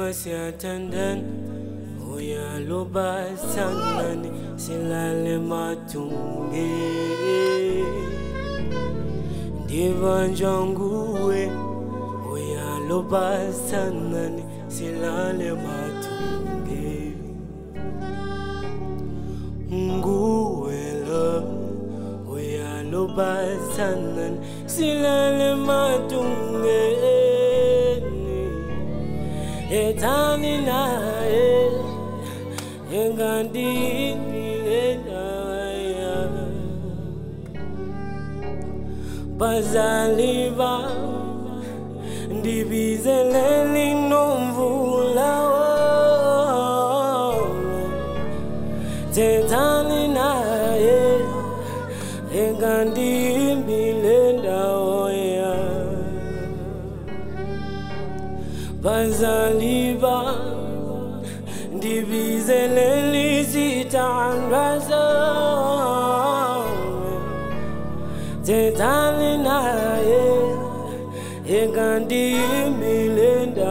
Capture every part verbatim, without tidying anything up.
Masiatandan Oya loba sanani silale matunge Divanjangue Oya loba sanani silale matunge Nguela Oya loba sanani silale matunge Etani na e engandi milena bazaliva ndibizele nomvula Etani na e engandi milena Bazaliva Divizele Lisitandraza Tetalina Egandi Milenda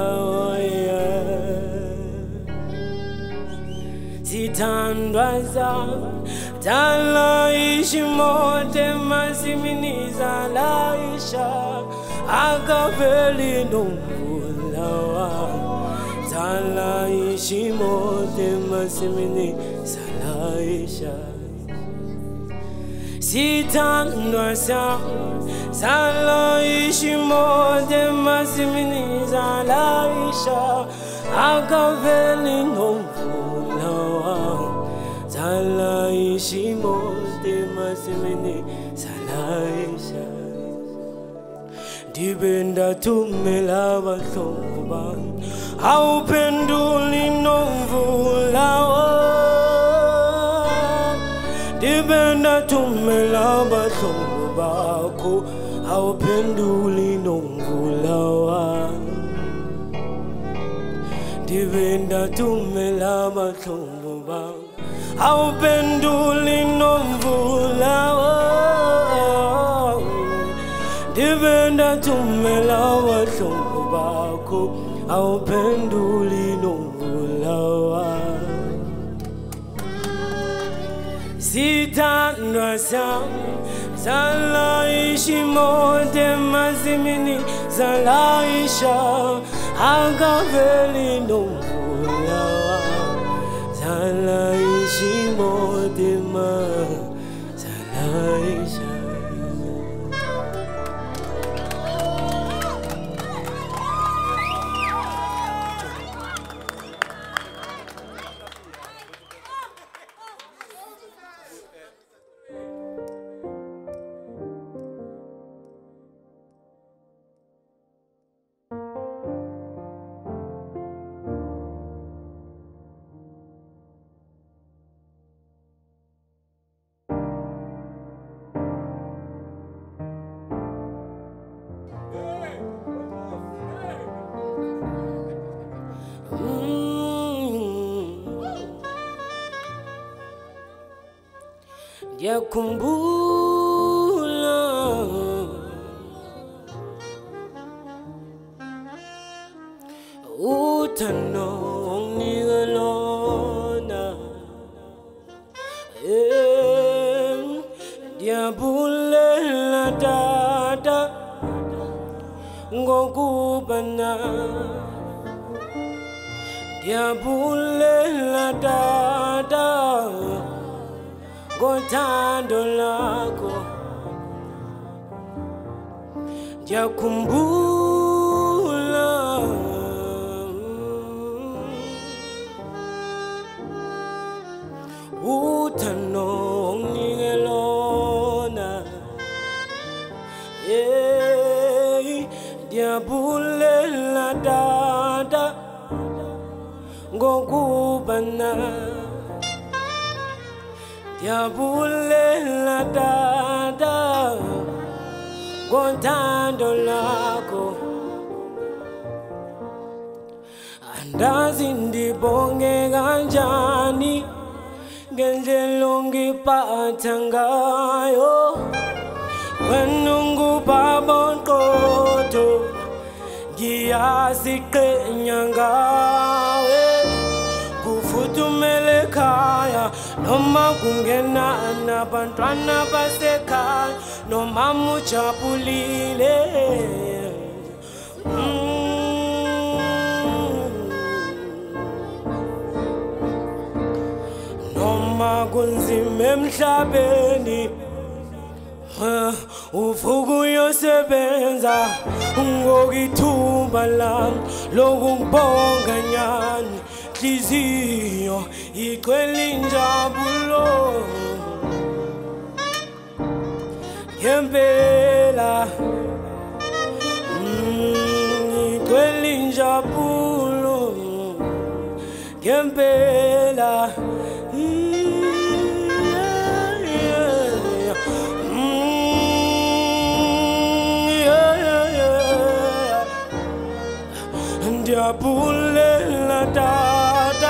Sitandraza Tala Ishimote Masiminiza Laisha Agaveli Tala ishimote masimini salaisha Sitanwa sa Tala ishimote masimini salaisha Agaveli nomvulawa Tala ishimote masimini salaisha Dibenda tumela basoba Au penduli nomvulawa Dibenda tumela basoba Au penduli nomvulawa Dibenda tumela basoba Au penduli nomvulawa Divenda tumela wasongobako au penduli nomvulawa Sitanwa sam Zala ishimote mazimini Zala isha Agaveli nomvulawa Zala ishimote ma Zala isha Yakumbula Utano nigalona Em Diabule la dada Ngokubana Diabule la dada Gotando lako Yakumbula Utano nigelona Eh Diabule la dada Ngokubana Diabule la dada Gontando lako Andazi ndibonge ganjani Genjelongi patangayo Wenungu babon koto siyaziqhenya ngawe kufuthumele ekhaya noma kungena nabantwana basekhaya nomama ujabulile noma kunzima emhlabeni uvuka uyosebenza ngokithuba lami lokubonga nyani inhliziyo igcwele injabulo ngempela igcwele injabulo ngempela Ndiyabulela tata,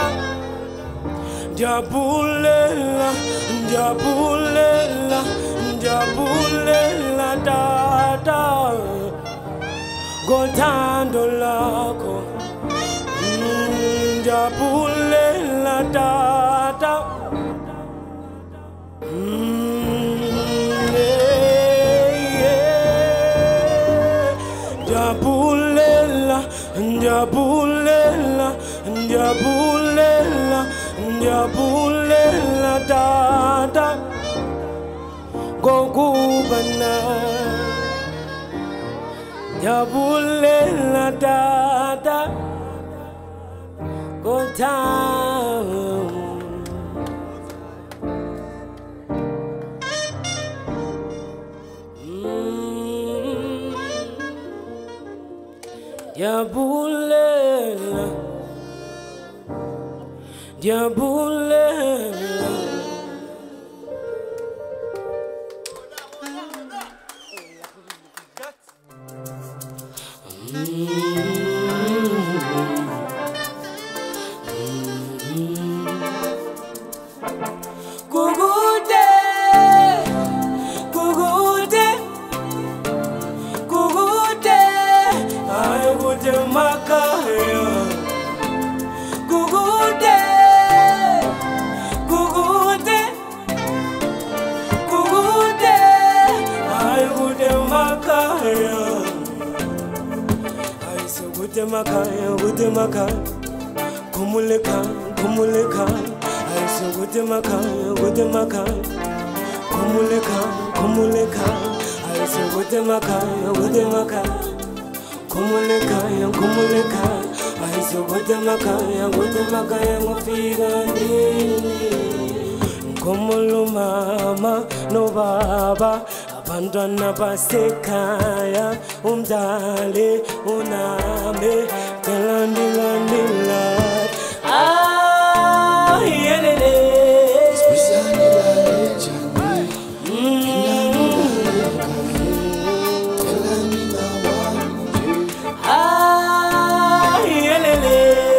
ndiyabulela, ndiyabulela, ndiyabulela tata, ngothando lakho. Ndiyabulela tata, ndiyabulela. Ndiyabulela, ndiyabulela, ndiyabulela tata ngokuba nawe. Ndiyabulela tata ngothando. Ndiyabulela, ndiyabulela. Kukude, kukude, kukude, ay kude makaya. Kukude, kukude, kukude, ay kude makaya. Ay so kude makaya, kude makaya. Kumuleka, kumuleka. Ay so kude makaya, kude makaya. Kumuleka, kumuleka. Ay so kude makaya, kude makaya. Kumuleka, kumuleka. Ay so kude makaya, kude makaya. Ngofika nini? Nkumulo mama no baba, abantwana basekhaya, umdali unami, telandi landila. Ah, yelele. Ah, yelele.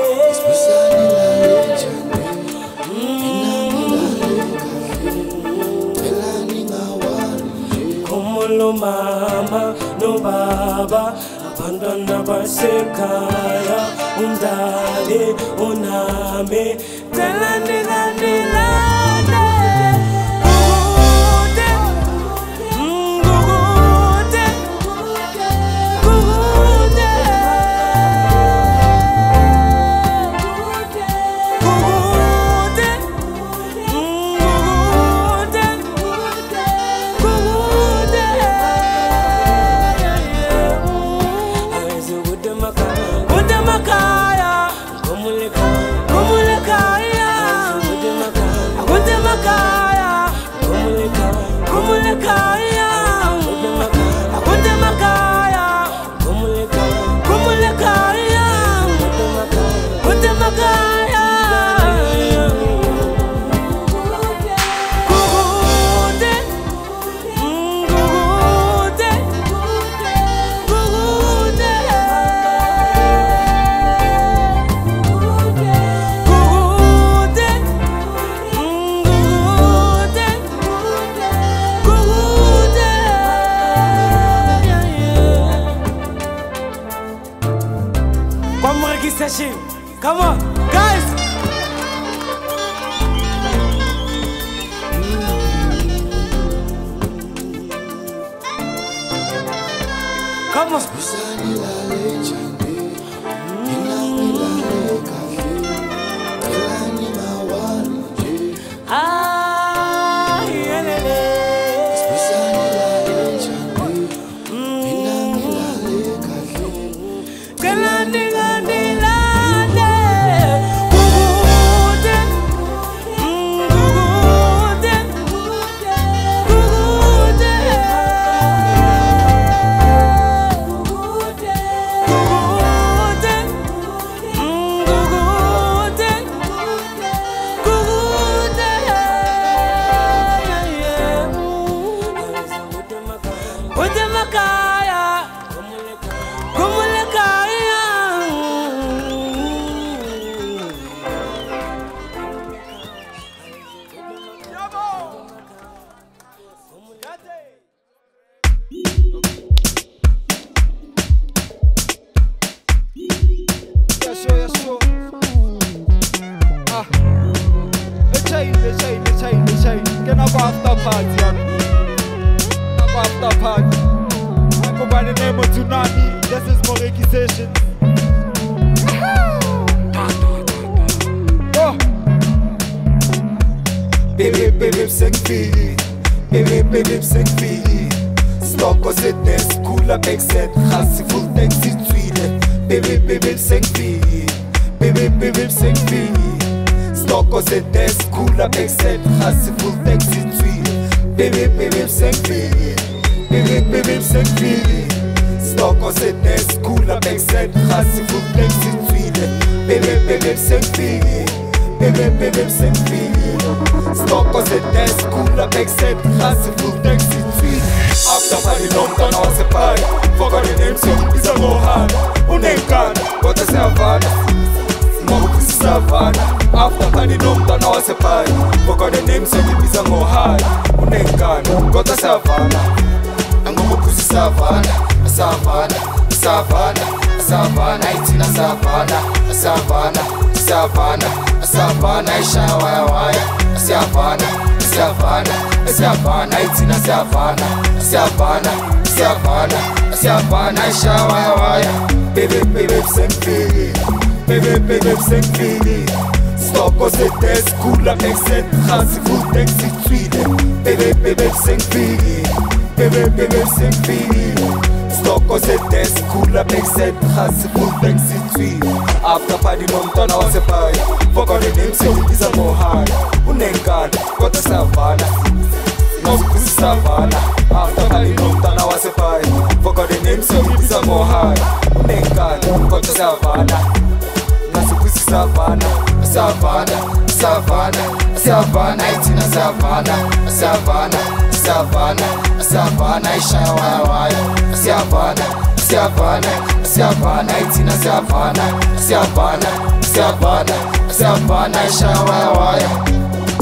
Nkumulo mama no baba, abantwana basekhaya, umdali unami, telandi landila. Kumuleka, kumuleka, session. Come on, guys. Come on. Ah, yeah, yeah, After party nomntwana wasephaya Voka the name seyibiza ngohana Unenkani kodwa savana Ngokuphuza savana After party nomntwana wasephaya Voka the name seyibiza ngohana Unenkani kodwa savana Ngokuphuza savana Savana, savana, savana Ithina savana, savana, savana, savana Ishaya waya waya Savana, savana, savana Ithina savana, savana, savana, savana Ishaya waya waya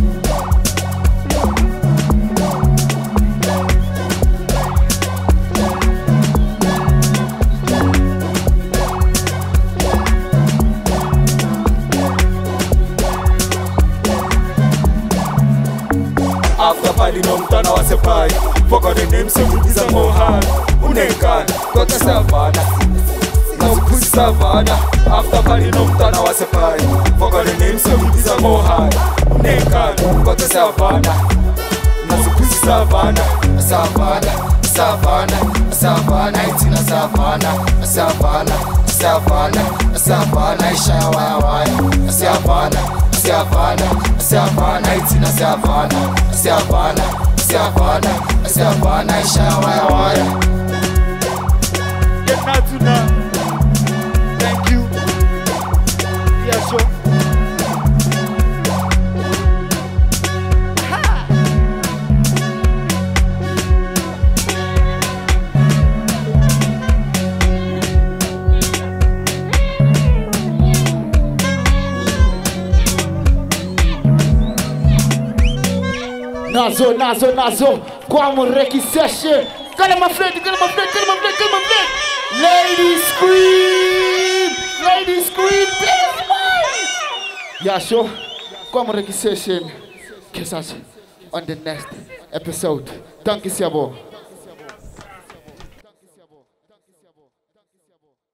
After party nomntwana wasephaya Voka the name seyibiza ngohana Unenkani kodwa savana Ngokuphuza savana After party nomntwana wasephaya Voka the name seyibiza ngohana Unenkani kodwa savana Ngokuphuza savana Savana, savana, savana Ithina savana, savana, savana, savana Ishaya waya waya Savana, savana, savana Ithina savana, savana, savana, savana Ishaya waya waya Get not to now. Thank you. Yeah, sure. Nazo, nazo, nazo, Kwamo Reki session. Get my friend, get my friend, get my friend, get my friend. Ladies scream, Ladies, queen, please, man. Yeah, sure. Come on, session. Kiss us on the next episode. Thank you, Siabo.